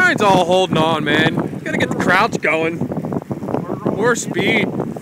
Ryan's all holding on, man. You gotta get the crouch going. More speed.